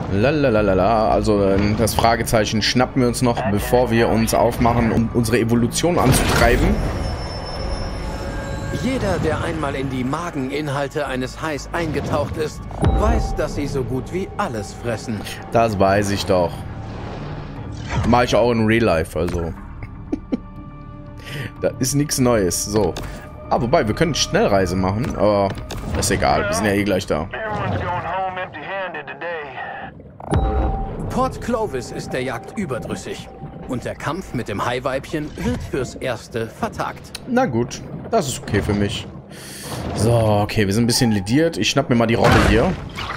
Lalalala. Also das Fragezeichen schnappen wir uns noch, bevor wir uns aufmachen, um unsere Evolution anzutreiben. Jeder, der einmal in die Mageninhalte eines Hais eingetaucht ist, weiß, dass sie so gut wie alles fressen. Das weiß ich doch. Mache ich auch in Real Life, also. Da ist nichts Neues. So. Ah, wobei, wir können Schnellreise machen, aber ist egal. Wir sind ja eh gleich da. Port Clovis ist der Jagd überdrüssig. Und der Kampf mit dem Haiweibchen wird fürs Erste vertagt. Na gut, das ist okay für mich. So, okay, wir sind ein bisschen lediert. Ich schnapp mir mal die Robbe hier.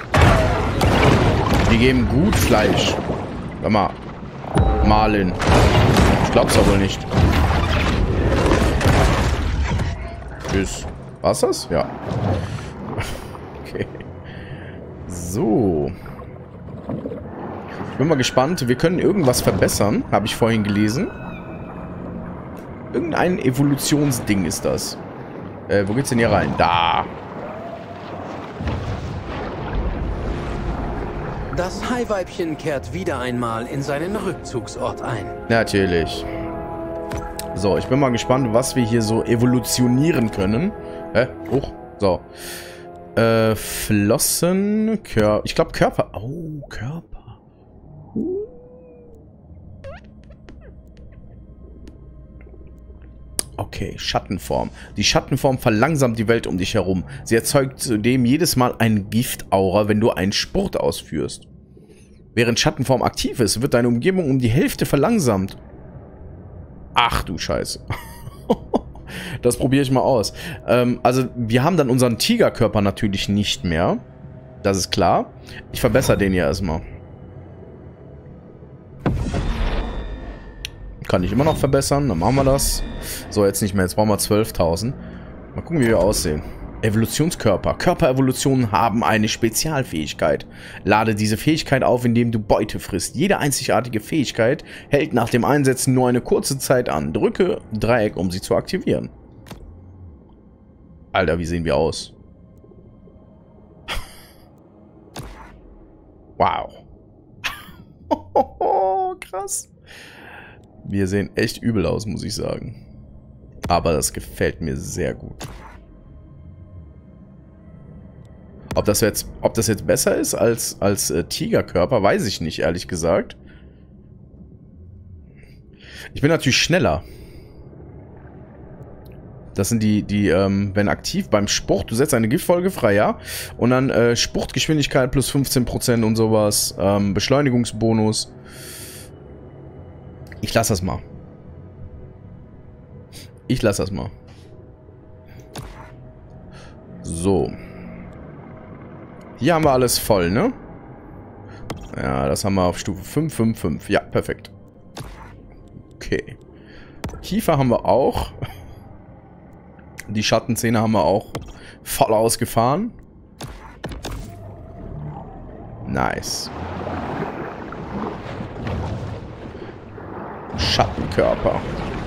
Die geben gut Fleisch. Warte mal. Malen. Ich glaub's aber nicht. Tschüss. War's das? Ja. Okay. So. Ich bin mal gespannt. Wir können irgendwas verbessern, habe ich vorhin gelesen. Irgendein Evolutionsding ist das. Wo geht's denn hier rein? Da. Das Haiweibchen kehrt wieder einmal in seinen Rückzugsort ein. Natürlich. So, ich bin mal gespannt, was wir hier so evolutionieren können. Hoch. So. Flossen. Ich glaube Körper. Oh, Körper. Okay, Schattenform. Die Schattenform verlangsamt die Welt um dich herum. Sie erzeugt zudem jedes Mal eine Giftaura, wenn du einen Spurt ausführst. Während Schattenform aktiv ist, wird deine Umgebung um die Hälfte verlangsamt. Ach du Scheiße. Das probiere ich mal aus. Also, wir haben dann unseren Tigerkörper natürlich nicht mehr. Das ist klar. Ich verbessere den hier erstmal. Kann ich immer noch verbessern. Dann machen wir das. So, jetzt nicht mehr. Jetzt brauchen wir 12.000. Mal gucken, wie wir aussehen. Evolutionskörper. Körperevolutionen haben eine Spezialfähigkeit. Lade diese Fähigkeit auf, indem du Beute frisst. Jede einzigartige Fähigkeit hält nach dem Einsetzen nur eine kurze Zeit an. Drücke Dreieck, um sie zu aktivieren. Alter, wie sehen wir aus? Wow. Krass. Wir sehen echt übel aus, muss ich sagen. Aber das gefällt mir sehr gut. Ob das jetzt besser ist als Tigerkörper, weiß ich nicht, ehrlich gesagt. Ich bin natürlich schneller. Das sind wenn aktiv beim Sport, du setzt eine Giftfolge frei, ja? Und dann Spurtgeschwindigkeit plus 15% und sowas. Beschleunigungsbonus. Ich lasse das mal. Ich lasse das mal. So. Hier haben wir alles voll, ne? Ja, das haben wir auf Stufe 5, 5, 5. Ja, perfekt. Okay. Kiefer haben wir auch. Die Schattenzähne haben wir auch voll ausgefahren. Nice. Schattenkörper.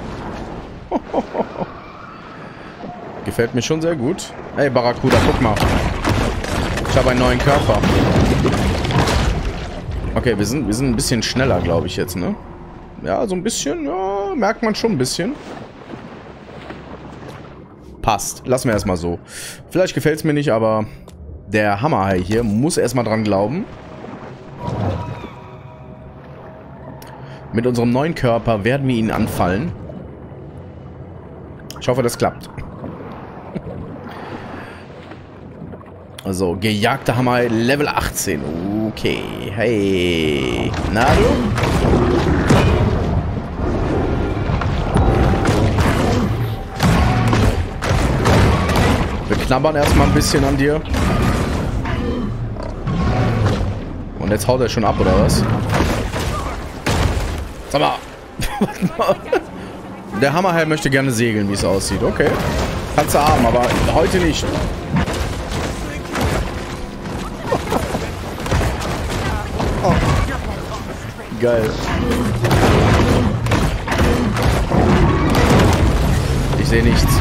Gefällt mir schon sehr gut. Ey, Barracuda, guck mal. Ich habe einen neuen Körper. Okay, wir sind ein bisschen schneller, glaube ich, jetzt, ne? Ja, so ein bisschen, ja, merkt man schon ein bisschen. Passt. Lassen wir erstmal so. Vielleicht gefällt es mir nicht, aber der Hammerhai hier muss erstmal dran glauben. Mit unserem neuen Körper werden wir ihn anfallen. Ich hoffe, das klappt. Also, gejagter Hammerhai Level 18. Okay. Hey. Na du? Wir knabbern erstmal ein bisschen an dir. Und jetzt haut er schon ab, oder was? Sag mal. Der Hammerhai möchte gerne segeln, wie es aussieht. Okay. Kannst du haben, aber heute nicht. Oh. Geil. Ich sehe nichts.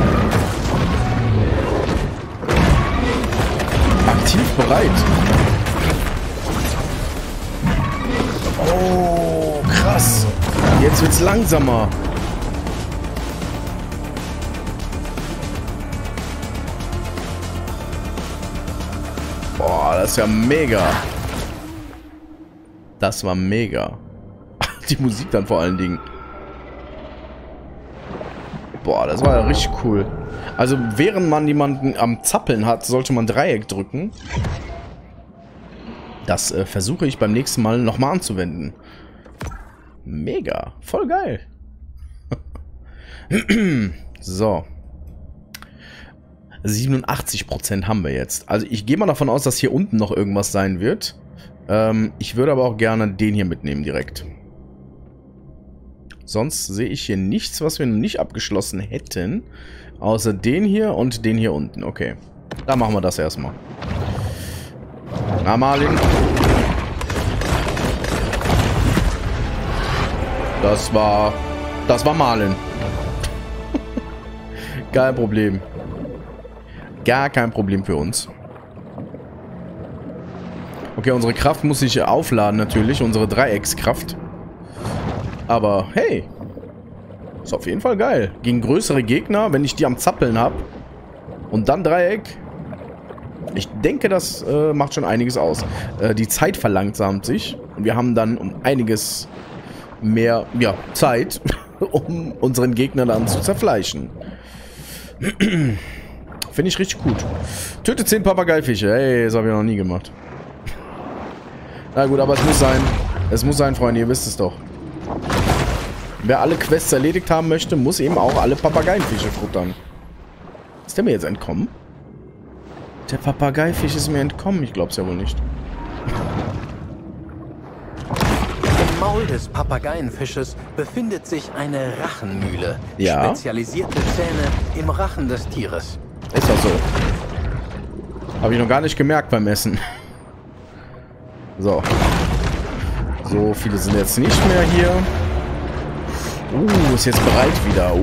Aktiv bereit. Jetzt wird's langsamer. Boah, das ist ja mega. Das war mega. Die Musik dann vor allen Dingen. Boah, das war ja richtig cool. Also während man jemanden am Zappeln hat, sollte man Dreieck drücken. Das versuche ich beim nächsten Mal nochmal anzuwenden. Mega. Voll geil. So. 87% haben wir jetzt. Also ich gehe mal davon aus, dass hier unten noch irgendwas sein wird. Ich würde aber auch gerne den hier mitnehmen direkt. Sonst sehe ich hier nichts, was wir noch nicht abgeschlossen hätten. Außer den hier und den hier unten. Okay. Da machen wir das erstmal. Na, Marlin. Das war Marlin. Kein Problem. Gar kein Problem für uns. Okay, unsere Kraft muss sich aufladen natürlich. Unsere Dreieckskraft. Aber hey. Ist auf jeden Fall geil. Gegen größere Gegner, wenn ich die am Zappeln habe. Und dann Dreieck. Ich denke, das macht schon einiges aus. Die Zeit verlangsamt sich. Und wir haben dann um einiges mehr Zeit, um unseren Gegner dann zu zerfleischen. Finde ich richtig gut. Töte 10 Papageifische. Hey, das habe ich noch nie gemacht. Na gut, aber es muss sein. Es muss sein, Freunde. Ihr wisst es doch. Wer alle Quests erledigt haben möchte, muss eben auch alle Papageienfische futtern. Ist der mir jetzt entkommen? Der Papageifisch ist mir entkommen. Ich glaube es ja wohl nicht. Im Maul des Papageienfisches befindet sich eine Rachenmühle. Ja. Spezialisierte Zähne im Rachen des Tieres. Ist das so? Habe ich noch gar nicht gemerkt beim Essen. So. So viele sind jetzt nicht mehr hier. Ist jetzt bereit wieder.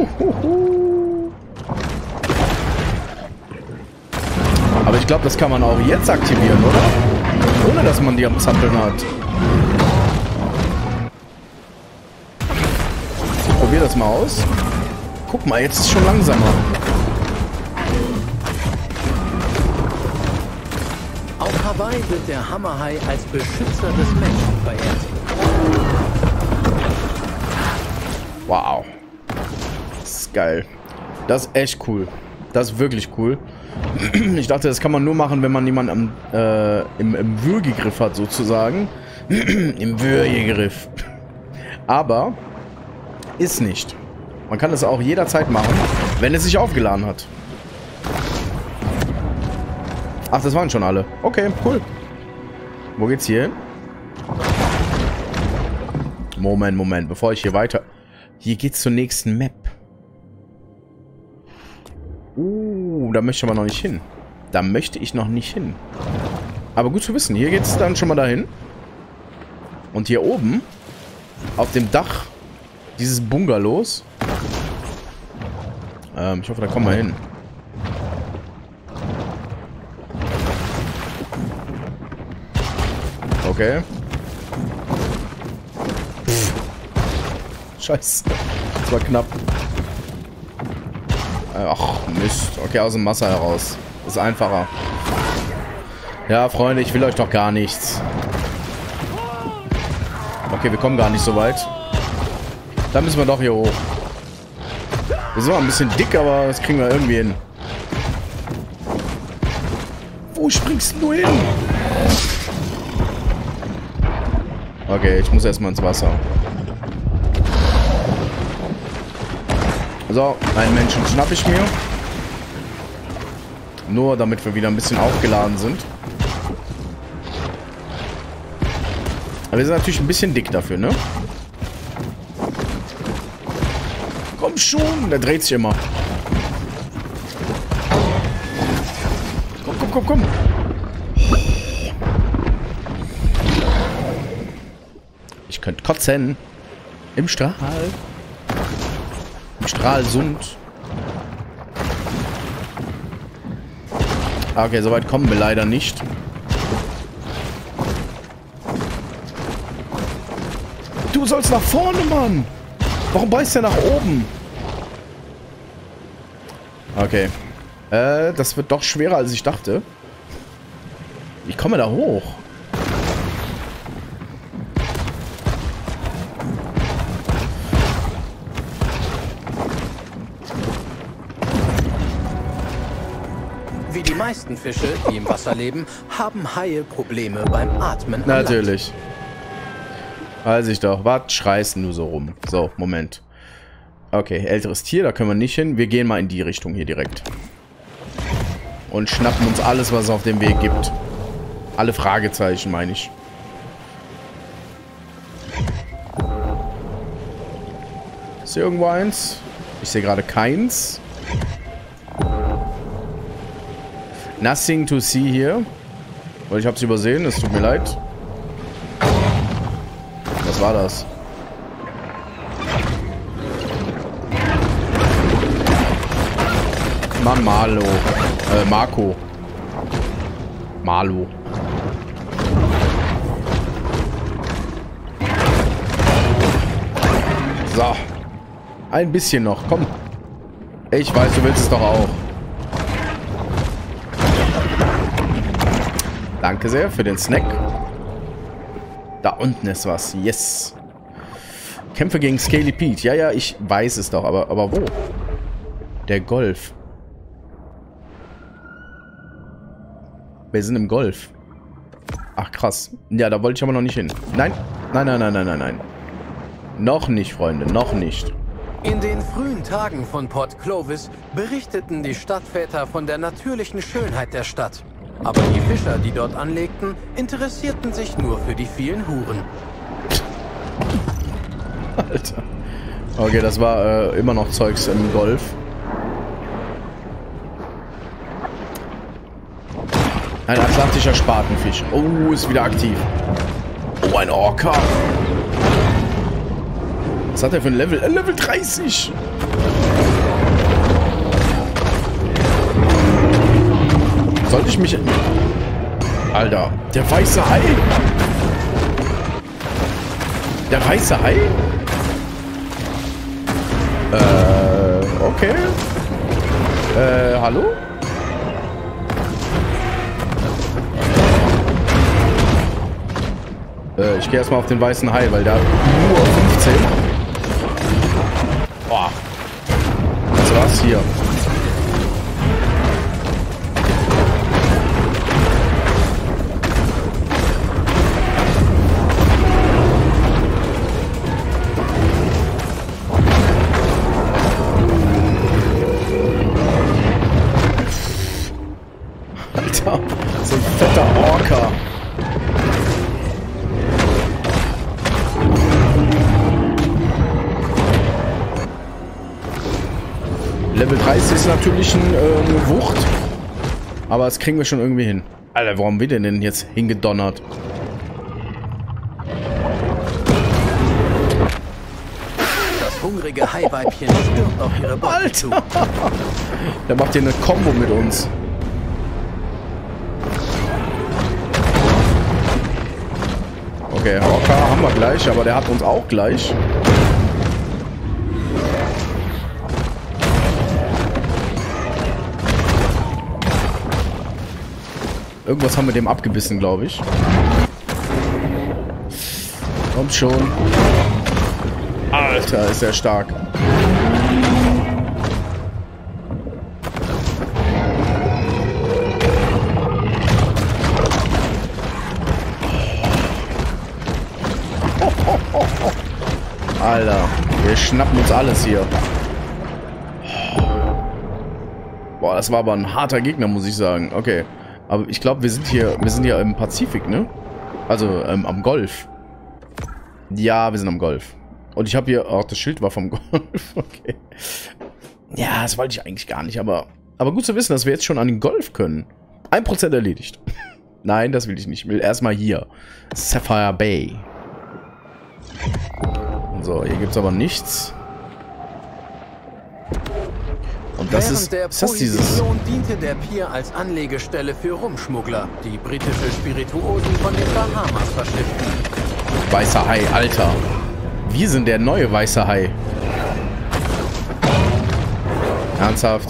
Aber ich glaube, das kann man auch jetzt aktivieren, oder? Ohne, dass man die am Zappeln hat. Ich probiere das mal aus. Guck mal, jetzt ist es schon langsamer. Auf Hawaii wird der Hammerhai als Beschützer des Menschen verehrt. Wow. Das ist geil. Das ist echt cool. Das ist wirklich cool. Ich dachte, das kann man nur machen, wenn man jemanden im Würgegriff hat, sozusagen. Im Würgegriff. Aber ist nicht. Man kann es auch jederzeit machen, wenn es sich aufgeladen hat. Ach, das waren schon alle. Okay, cool. Wo geht's hier hin? Moment. Bevor ich hier weiter... Hier geht's zur nächsten Map. Da möchte ich aber noch nicht hin. Da möchte ich noch nicht hin. Aber gut zu wissen. Hier geht's dann schon mal dahin. Und hier oben, auf dem Dach dieses Bungalows. Ich hoffe, da kommen wir hin. Okay. Scheiße. Das war knapp. Ach, Mist. Okay, aus dem Wasser heraus. Das ist einfacher. Ja, Freunde, ich will euch doch gar nichts. Okay, wir kommen gar nicht so weit. Dann müssen wir doch hier hoch. Wir sind mal ein bisschen dick, aber das kriegen wir irgendwie hin. Wo springst du hin? Okay, ich muss erstmal ins Wasser. So, einen Menschen schnapp ich mir. Nur damit wir wieder ein bisschen aufgeladen sind. Aber wir sind natürlich ein bisschen dick dafür, ne? Komm schon, der dreht sich immer. Komm. Ich könnte kotzen. Im Strahl. Stralsund. Okay, soweit kommen wir leider nicht. du sollst nach vorne, Mann. Warum beißt der nach oben? Okay. Das wird doch schwerer, als ich dachte. Ich komme da hoch. Wie die meisten Fische, die im Wasser leben, haben Haie Probleme beim Atmen. Natürlich. Weiß ich doch. Was schreist du so rum? So, Moment. Okay, älteres Tier, da können wir nicht hin. Wir gehen mal in die Richtung hier direkt. Und schnappen uns alles, was es auf dem Weg gibt. Alle Fragezeichen, meine ich. Ist hier irgendwo eins? Ich sehe gerade keins. Nothing to see hier. Weil ich habe es übersehen, es tut mir leid. Was war das? Malo. Marco. Malo. So. Ein bisschen noch, komm. Ich weiß, du willst es doch auch. Danke sehr für den Snack. Da unten ist was. Yes. Kämpfe gegen Scaly Pete. Ja, ja, ich weiß es doch. Aber wo? Der Golf. Wir sind im Golf. Ach, krass. Ja, da wollte ich aber noch nicht hin. Nein. Nein, nein, nein, nein, nein, nein. Noch nicht, Freunde. Noch nicht. In den frühen Tagen von Port Clovis berichteten die Stadtväter von der natürlichen Schönheit der Stadt. Aber die Fischer, die dort anlegten, interessierten sich nur für die vielen Huren. Alter. Okay, das war immer noch Zeugs im Golf. Ein atlantischer Spatenfisch. Oh, ist wieder aktiv. Oh, ein Orca. Was hat er für ein Level? Level 30. Sollte ich mich... Alter, der weiße Hai. Der weiße Hai? Okay. Hallo? Ich gehe erstmal auf den weißen Hai, weil der hat nur 15. Boah. Was war's hier? Alter, so ein fetter Orca. Level 30 ist natürlich eine Wucht. Aber das kriegen wir schon irgendwie hin. Alter, warum wird denn jetzt hingedonnert? Das hungrige Haiweibchen stürmt auf ihre Beute zu. Der macht hier eine Combo mit uns. Okay, Orca haben wir gleich, aber der hat uns auch gleich. Irgendwas haben wir dem abgebissen, glaube ich. Kommt schon. Alter, ist er stark. Alter, wir schnappen uns alles hier. Boah, das war aber ein harter Gegner, muss ich sagen. Okay. Aber ich glaube, wir sind hier im Pazifik, ne? Also, am Golf. Ja, wir sind am Golf. Und ich habe hier... Ach, das Schild war vom Golf. Okay. Ja, das wollte ich eigentlich gar nicht, aber gut zu wissen, dass wir jetzt schon an den Golf können. 1% erledigt. Nein, das will ich nicht. Ich will erstmal hier. Sapphire Bay. So, hier gibt es aber nichts. Und das ist das dieses... diente der Pier als Anlegestelle für Rumschmuggler, die britische Spirituosen von den Bahamas verschifften. Weißer Hai, Alter. Wir sind der neue weiße Hai. Ernsthaft?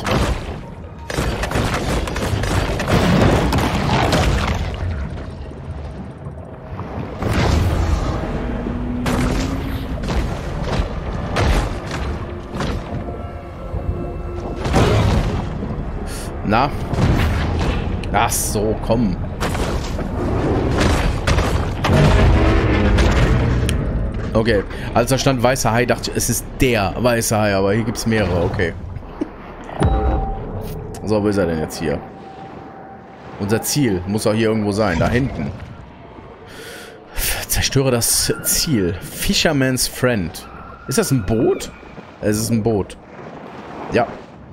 Na? Ach so, komm. Okay, als da stand weißer Hai, dachte ich, es ist der weiße Hai, aber hier gibt es mehrere, okay. So, wo ist er denn jetzt hier? Unser Ziel muss auch hier irgendwo sein, da hinten. Zerstöre das Ziel. Fisherman's Friend. Ist das ein Boot? Es ist ein Boot. Ja.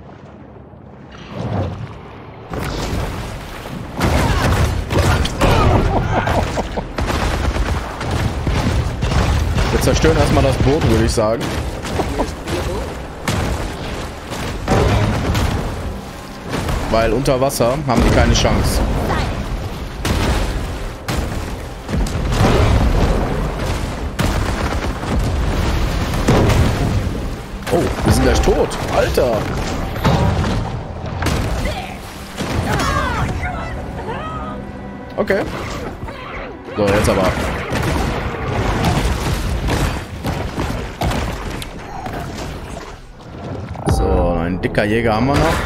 Wir zerstören erstmal das Boot, würde ich sagen. Weil unter Wasser haben die keine Chance. Oh, wir sind gleich tot. Alter. Okay. So, jetzt aber. So, ein dicker Jäger haben wir noch.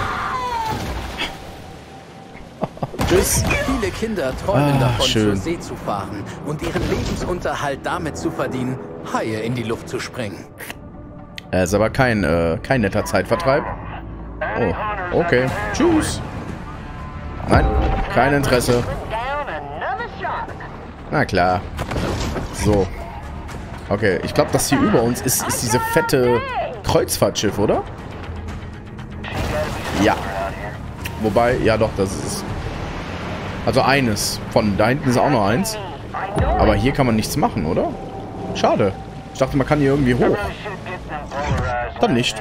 Tschüss. Viele Kinder träumen davon, schön. zur See zu fahren und ihren Lebensunterhalt damit zu verdienen, Haie in die Luft zu sprengen. Ist aber kein netter Zeitvertreib. Oh, okay. Tschüss. Nein, kein Interesse. Na klar. So. Okay, ich glaube, das hier über uns ist diese fette Kreuzfahrtschiff, oder? Ja. Wobei, ja doch, das ist... Also eines. Von da hinten ist auch noch eins. Aber hier kann man nichts machen, oder? Schade. Ich dachte, man kann hier irgendwie hoch. Dann nicht.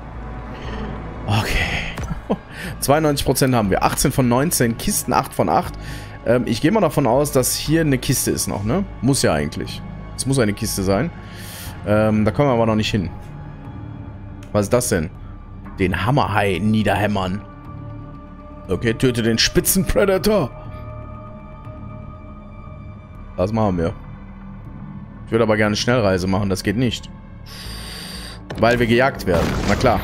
Okay. 92% haben wir. 18 von 19. Kisten 8 von 8. Ich gehe mal davon aus, dass hier eine Kiste ist noch, ne? Muss ja eigentlich. Es muss eine Kiste sein. Da kommen wir aber noch nicht hin. Was ist das denn? Den Hammerhai niederhämmern. Okay, töte den Spitzenpredator. Das machen wir. Ich würde aber gerne Schnellreise machen, das geht nicht. Weil wir gejagt werden, na klar.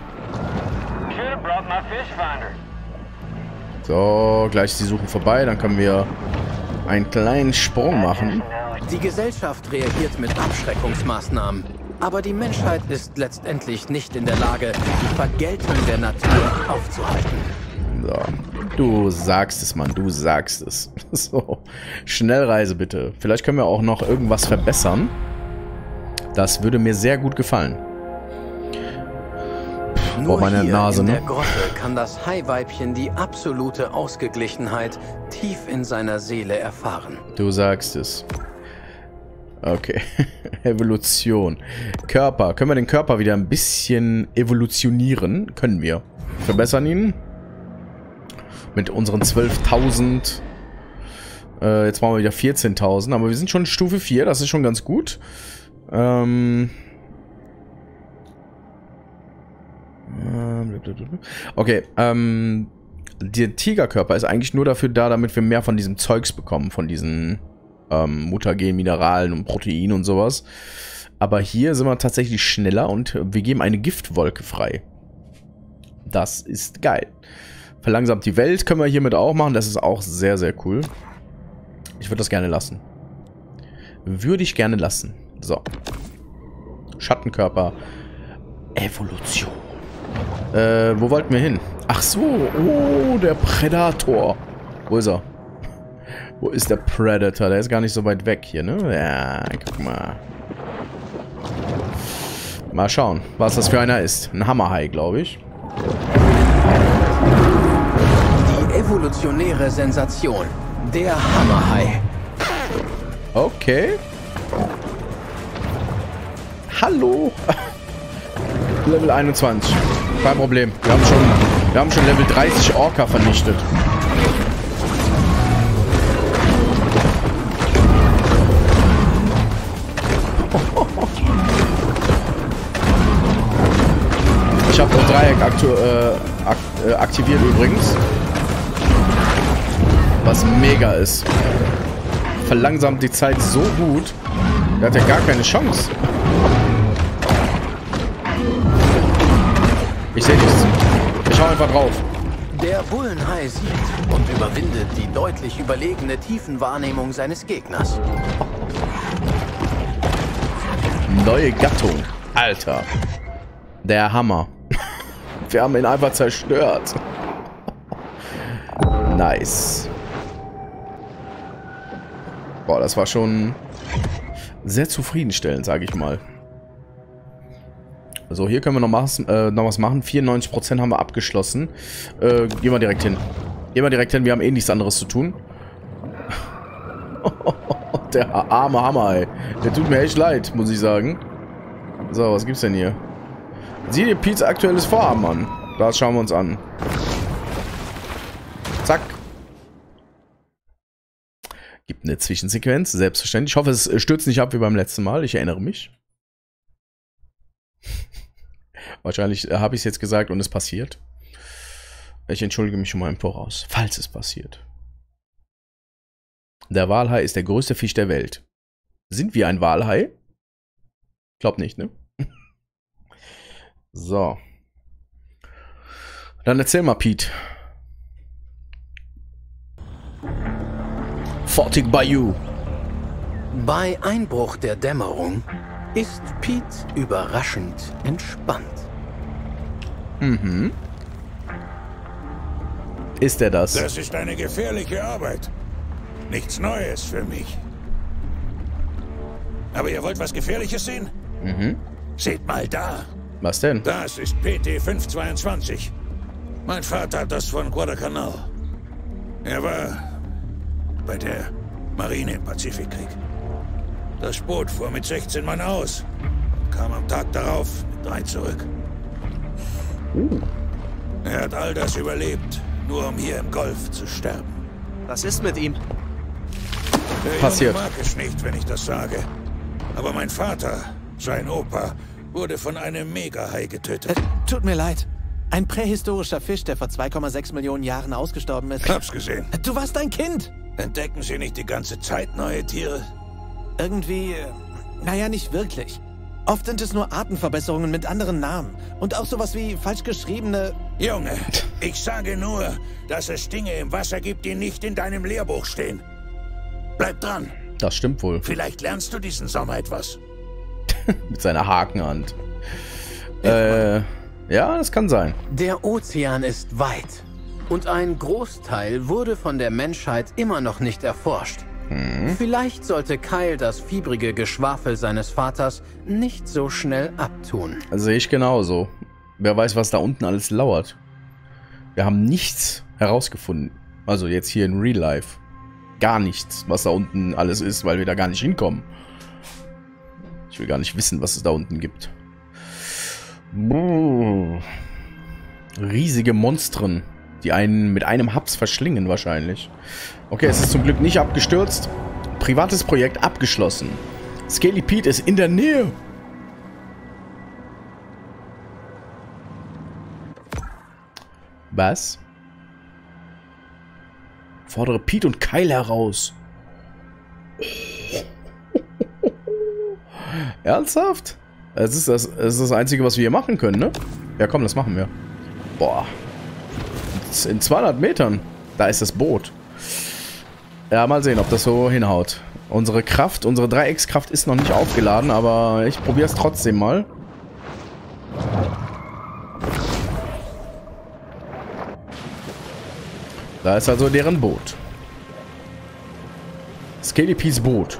So, gleich ist die Suche vorbei, dann können wir einen kleinen Sprung machen. Die Gesellschaft reagiert mit Abschreckungsmaßnahmen. Aber die Menschheit ist letztendlich nicht in der Lage, die Vergeltung der Natur aufzuhalten. So, du sagst es, Mann, du sagst es. So, Schnellreise bitte. Vielleicht können wir auch noch irgendwas verbessern. Das würde mir sehr gut gefallen. Nur meine hier Nase, in ne? der Grotte kann das Haiweibchen die absolute Ausgeglichenheit tief in seiner Seele erfahren. Du sagst es. Okay. Evolution. Körper. Können wir den Körper wieder ein bisschen evolutionieren? Können wir. Verbessern ihn. Mit unseren 12.000. Jetzt machen wir wieder 14.000. Aber wir sind schon Stufe 4. Das ist schon ganz gut. Okay. Der Tigerkörper ist eigentlich nur dafür da, damit wir mehr von diesem Zeugs bekommen. Von diesen Mutagen, Mineralen und Proteinen und sowas. Aber hier sind wir tatsächlich schneller und wir geben eine Giftwolke frei. Das ist geil. Verlangsamt die Welt können wir hiermit auch machen. Das ist auch sehr, sehr cool. Ich würde das gerne lassen. Würde ich gerne lassen. So. Schattenkörper. Evolution. Wo wollten wir hin? Ach so. Oh, der Predator. Wo ist er? Wo ist der Predator? Der ist gar nicht so weit weg hier, ne? Ja, guck mal. Mal schauen, was das für einer ist. Ein Hammerhai, glaube ich. Die evolutionäre Sensation. Der Hammerhai. Okay. Hallo. Level 21. Kein Problem. Wir haben schon Level 30 Orca vernichtet. aktiviert übrigens. Was mega ist. Verlangsamt die Zeit so gut. Der hat ja gar keine Chance. Ich sehe nichts. Ich schau einfach drauf. Der Bullenhai sieht und überwindet die deutlich überlegene Tiefenwahrnehmung seines Gegners. Neue Gattung. Alter. Der Hammer. Wir haben ihn einfach zerstört. Nice. Boah, das war schon sehr zufriedenstellend, sage ich mal. So, hier können wir noch was machen. 94% haben wir abgeschlossen. Gehen wir direkt hin. Gehen wir direkt hin, wir haben eh nichts anderes zu tun. Der arme Hammer, ey. Der tut mir echt leid, muss ich sagen. So, was gibt's denn hier? Sieh dir Pete's aktuelles Vorhaben an. Das schauen wir uns an. Zack. Gibt eine Zwischensequenz, selbstverständlich. Ich hoffe, es stürzt nicht ab wie beim letzten Mal. Ich erinnere mich. Wahrscheinlich habe ich es jetzt gesagt und es passiert. Ich entschuldige mich schon mal im Voraus, falls es passiert. Der Walhai ist der größte Fisch der Welt. Sind wir ein Walhai? Glaub nicht, ne? So. Dann erzähl mal, Pete. Fortic Bayou. Bei Einbruch der Dämmerung ist Pete überraschend entspannt. Mhm. Ist er das? Das ist eine gefährliche Arbeit. Nichts Neues für mich. Aber ihr wollt was Gefährliches sehen? Mhm. Seht mal da. Was denn? Das ist PT 522. Mein Vater hat das von Guadalcanal. Er war bei der Marine im Pazifikkrieg. Das Boot fuhr mit 16 Mann aus und kam am Tag darauf mit 3 zurück. Er hat all das überlebt, nur um hier im Golf zu sterben. Was ist mit ihm? Der Passiert. Junge mag es nicht, wenn ich das sage. Aber mein Vater, sein Opa, wurde von einem Megahai getötet. Tut mir leid. Ein prähistorischer Fisch, der vor 2,6 Millionen Jahren ausgestorben ist. Hab's gesehen. Du warst ein Kind. Entdecken Sie nicht die ganze Zeit neue Tiere? Irgendwie, naja, nicht wirklich. Oft sind es nur Artenverbesserungen mit anderen Namen. Und auch sowas wie falsch geschriebene... Junge, ich sage nur, dass es Dinge im Wasser gibt, die nicht in deinem Lehrbuch stehen. Bleib dran. Das stimmt wohl. Vielleicht lernst du diesen Sommer etwas. Mit seiner Hakenhand. Ja, das kann sein. Der Ozean ist weit und ein Großteil wurde von der Menschheit immer noch nicht erforscht. Vielleicht sollte Kyle das fiebrige Geschwafel seines Vaters nicht so schnell abtun. Sehe ich genauso. Wer weiß, was da unten alles lauert. Wir haben nichts herausgefunden. Also jetzt hier in Real Life. Gar nichts, was da unten alles ist, weil wir da gar nicht hinkommen. Ich will gar nicht wissen, was es da unten gibt. Riesige Monstren, die einen mit einem Haps verschlingen wahrscheinlich. Okay, es ist zum Glück nicht abgestürzt. Privates Projekt abgeschlossen. Scaly Pete ist in der Nähe. Was? Fordere Pete und Kyle heraus. Ernsthaft? Es ist das Einzige, was wir hier machen können, ne? Ja, komm, das machen wir. Boah. In 200 Metern. Da ist das Boot. Ja, mal sehen, ob das so hinhaut. Unsere Kraft, unsere Dreieckskraft ist noch nicht aufgeladen, aber ich probiere es trotzdem mal. Da ist also deren Boot. Scaly Pete's Boot.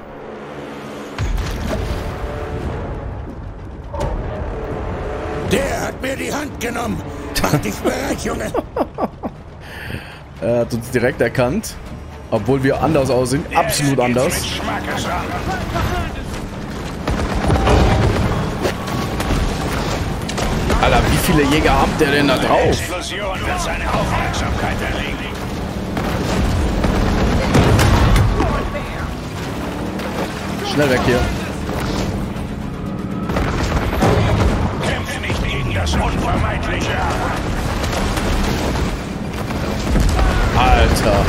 Der hat mir die Hand genommen. Mach dich bereit, Junge. Er hat uns direkt erkannt. Obwohl wir anders aussehen. Absolut anders. Alter, wie viele Jäger habt ihr denn da drauf? Explosion wird seine Aufmerksamkeit erlegen. Schnell weg hier. Kämpfe nicht gegen das Unvermeidliche. Alter.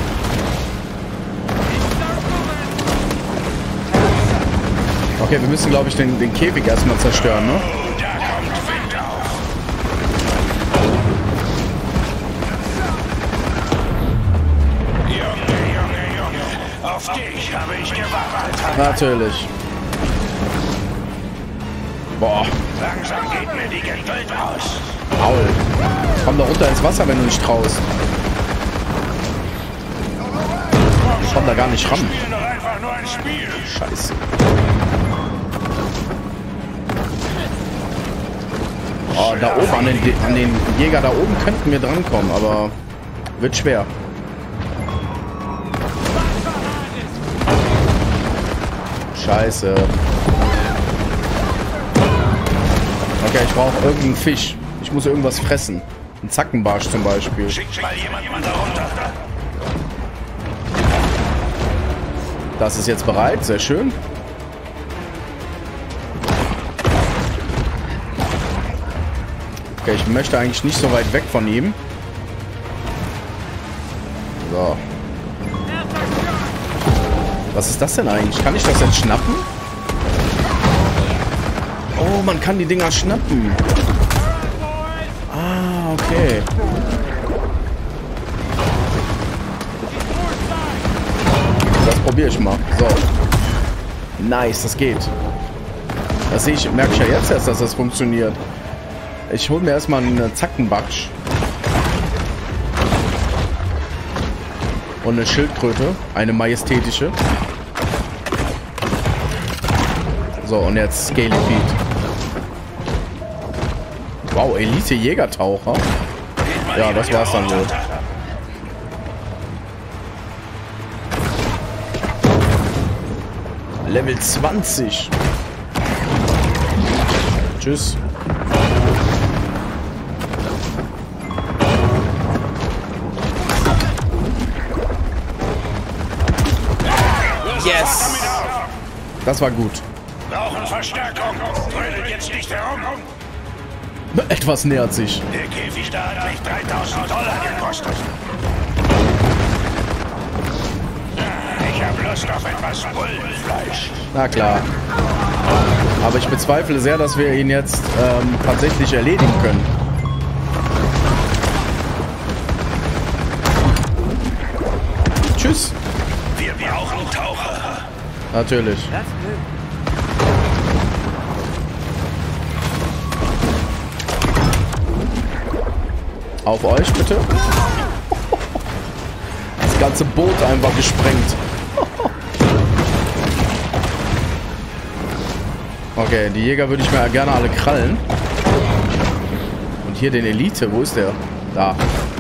Okay, wir müssen, glaube ich, den Käfig erstmal zerstören, ne? Da kommt Wind auf. Junge. Auf dich habe ich gewartet. Natürlich. Boah. Langsam geht mir die Geduld aus. Paul. Komm doch runter ins Wasser, wenn du nicht traust. Ich komm da gar nicht ran. Wir spielen doch einfach nur ein Spiel. Scheiße. Oh, da oben, an den Jäger da oben könnten wir drankommen, aber wird schwer. Scheiße. Okay, ich brauche irgendeinen Fisch. Ich muss irgendwas fressen. Ein Zackenbarsch zum Beispiel. Schick mal jemanden da runter. Das ist jetzt bereit. Sehr schön. Okay, ich möchte eigentlich nicht so weit weg von ihm. So. Was ist das denn eigentlich? Kann ich das jetzt schnappen? Oh, man kann die Dinger schnappen. Ah, okay. Das probiere ich mal. So. Nice, das geht. Das sehe ich, merke ich ja jetzt erst, dass das funktioniert. Ich hole mir erstmal einen Zackenbatsch. Und eine Schildkröte. Eine majestätische. So, und jetzt Scaly Pete. Wow, Elite-Jägertaucher. Ja, das war's dann wohl. Level 20. Tschüss. Yes! Das war gut. Brauchen Verstärkung. Brüllt jetzt nicht herum. Etwas nähert sich. Der Käfig da hat mich $3.000 gekostet. Ich habe Lust auf etwas Bullenfleisch. Na klar. Aber ich bezweifle sehr, dass wir ihn jetzt tatsächlich erledigen können. Tschüss. Wir brauchen Taucher. Natürlich. Auf euch bitte. Das ganze Boot einfach gesprengt. Okay, die Jäger würde ich mir gerne alle krallen. Und hier den Elite, wo ist der? Da.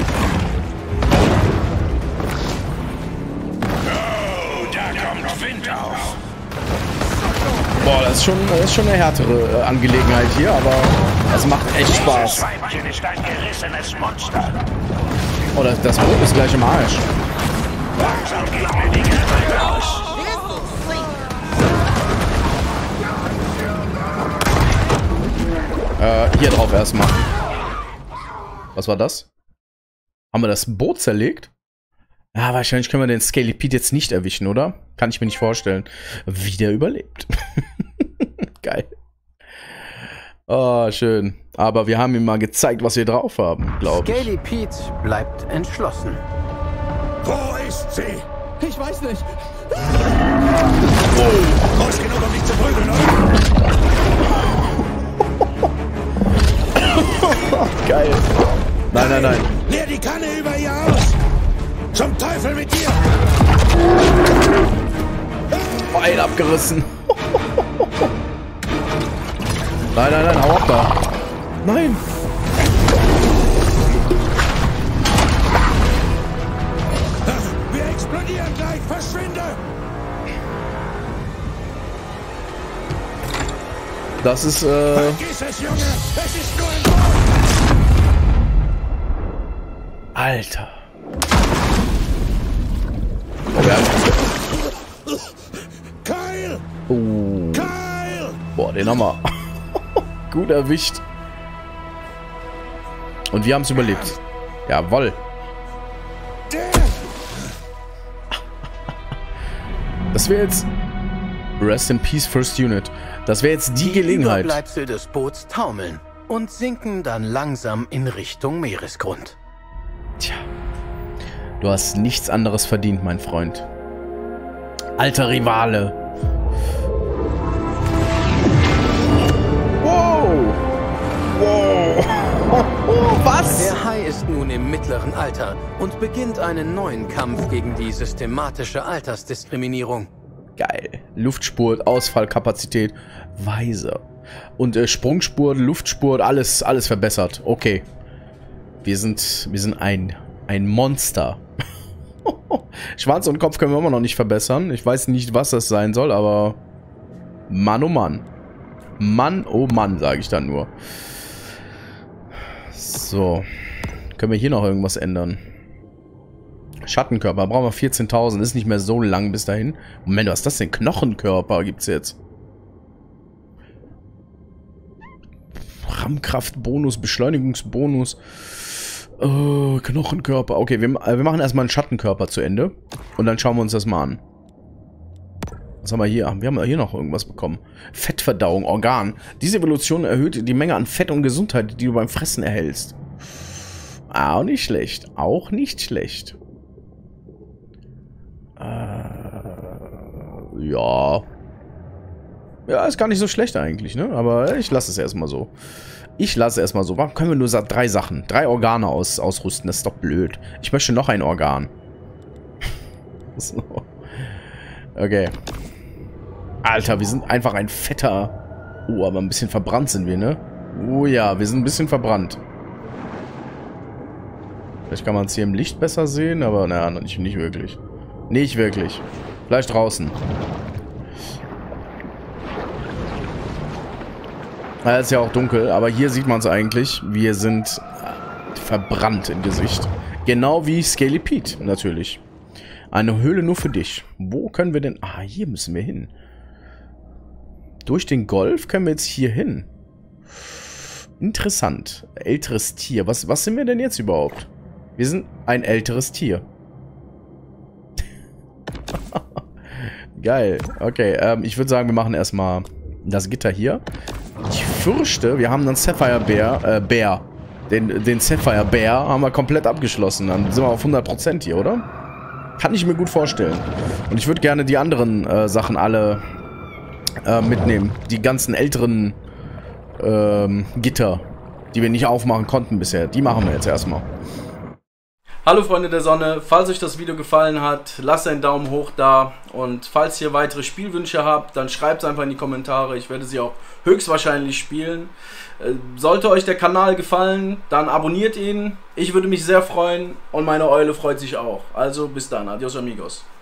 Oh, da kommt Wind auf. Boah, das ist schon eine härtere Angelegenheit hier, aber das macht echt Spaß. Das Weibchen ist ein gerissenes Monster. Oh, das Boot ist gleich im Arsch. Langsam geht mir die Geduld aus. Hier drauf erstmal. Was war das? Haben wir das Boot zerlegt? Ja, wahrscheinlich können wir den Scaly Pete jetzt nicht erwischen, oder? Kann ich mir nicht vorstellen. Wie der überlebt. Geil. Oh, schön. Aber wir haben ihm mal gezeigt, was wir drauf haben, glaube ich. Scaly Pete bleibt entschlossen. Wo ist sie? Ich weiß nicht. Groß genug, um dich zu prügeln, oder? Geil. Nein, nein, nein. Leer die Kanne über ihr aus. Zum Teufel mit dir. Bein abgerissen. Nein, nein, nein, hau ab da. Nein. Wir explodieren gleich. Verschwinde. Das ist, Vergiss es, Junge. Es ist nur ein Wort. Alter. Kyle! Oh. Kyle! Boah, den haben wir. Gut erwischt. Und wir haben es überlebt. Jawoll. Das wäre jetzt... Rest in Peace First Unit. Das wäre jetzt die Gelegenheit. Die Überbleibsel des Boots taumeln und sinken dann langsam in Richtung Meeresgrund. Tja. Du hast nichts anderes verdient, mein Freund. Alter Rivale. Wow. Wow. Was? Der Hai ist nun im mittleren Alter und beginnt einen neuen Kampf gegen die systematische Altersdiskriminierung. Geil. Luftspurt, Ausfallkapazität, Weise. Und Sprungspurt, Luftspurt, alles verbessert. Okay. Wir sind ein Monster. Schwanz und Kopf können wir immer noch nicht verbessern. Ich weiß nicht, was das sein soll, aber... Mann, oh Mann. Mann, oh Mann, sage ich dann nur. So. Können wir hier noch irgendwas ändern? Schattenkörper. Brauchen wir 14.000. Ist nicht mehr so lang bis dahin. Moment, was ist das denn? Knochenkörper gibt's jetzt. Rammkraftbonus, Beschleunigungsbonus. Knochenkörper. Okay, wir machen erstmal einen Schattenkörper zu Ende. Und dann schauen wir uns das mal an. Was haben wir hier? Wir haben hier noch irgendwas bekommen. Fettverdauung, Organ. Diese Evolution erhöht die Menge an Fett und Gesundheit, die du beim Fressen erhältst. Auch nicht schlecht. Auch nicht schlecht. Ja. Ja, ist gar nicht so schlecht eigentlich, ne? Aber ich lasse es erstmal so. Warum können wir nur 3 Sachen? 3 Organe ausrüsten? Das ist doch blöd. Ich möchte noch ein Organ. So. Okay. Alter, wir sind einfach ein fetter... Oh, aber ein bisschen verbrannt sind wir, ne? Oh ja, wir sind ein bisschen verbrannt. Vielleicht kann man es hier im Licht besser sehen, aber naja, nicht wirklich. Nicht wirklich. Vielleicht draußen. Ja, ist ja auch dunkel, aber hier sieht man es eigentlich. Wir sind verbrannt im Gesicht. Genau wie Scaly Pete, natürlich. Eine Höhle nur für dich. Wo können wir denn... Ah, hier müssen wir hin. Durch den Golf können wir jetzt hier hin. Interessant. Älteres Tier. Was sind wir denn jetzt überhaupt? Wir sind ein älteres Tier. Geil. Okay, ich würde sagen, wir machen erstmal das Gitter hier. Ich fürchte, wir haben dann Sapphire Bear. Den Sapphire Bear haben wir komplett abgeschlossen. Dann sind wir auf 100% hier, oder? Kann ich mir gut vorstellen. Und ich würde gerne die anderen Sachen alle mitnehmen. Die ganzen älteren Gitter, die wir nicht aufmachen konnten bisher. Die machen wir jetzt erstmal. Hallo Freunde der Sonne, falls euch das Video gefallen hat, lasst einen Daumen hoch da und falls ihr weitere Spielwünsche habt, dann schreibt es einfach in die Kommentare, ich werde sie auch höchstwahrscheinlich spielen. Sollte euch der Kanal gefallen, dann abonniert ihn, ich würde mich sehr freuen und meine Eule freut sich auch. Also bis dann, adios amigos.